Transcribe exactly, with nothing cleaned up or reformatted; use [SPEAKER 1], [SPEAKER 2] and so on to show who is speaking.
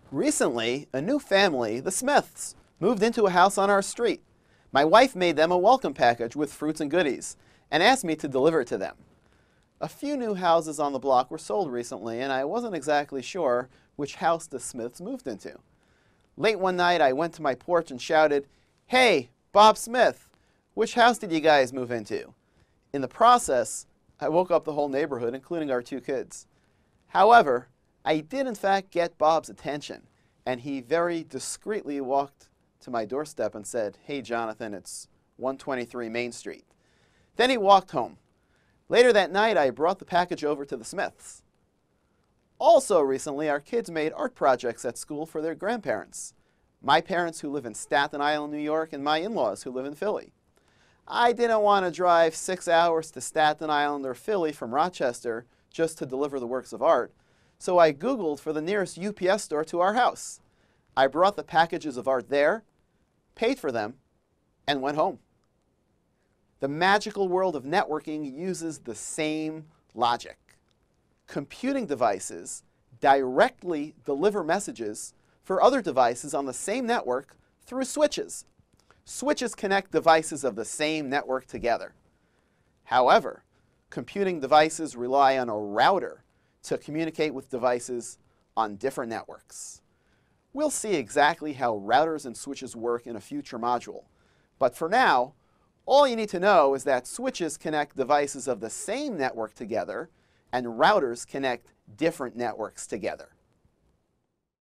[SPEAKER 1] Recently, a new family, the Smiths, moved into a house on our street. My wife made them a welcome package with fruits and goodies and asked me to deliver it to them. A few new houses on the block were sold recently, and I wasn't exactly sure which house the Smiths moved into. Late one night, I went to my porch and shouted, "Hey, Bob Smith, which house did you guys move into?" In the process, I woke up the whole neighborhood, including our two kids. However, I did in fact get Bob's attention, and he very discreetly walked to my doorstep and said, "Hey, Jonathan, it's one twenty-three Main Street." Then he walked home. Later that night, I brought the package over to the Smiths. Also recently, our kids made art projects at school for their grandparents. My parents who live in Staten Island, New York, and my in-laws who live in Philly. I didn't want to drive six hours to Staten Island or Philly from Rochester just to deliver the works of art, so I Googled for the nearest U P S store to our house. I brought the packages of art there, paid for them, and went home. The magical world of networking uses the same logic. Computing devices directly deliver messages for other devices on the same network through switches. Switches connect devices of the same network together. However, computing devices rely on a router to communicate with devices on different networks. We'll see exactly how routers and switches work in a future module. But for now, all you need to know is that switches connect devices of the same network together, and routers connect different networks together.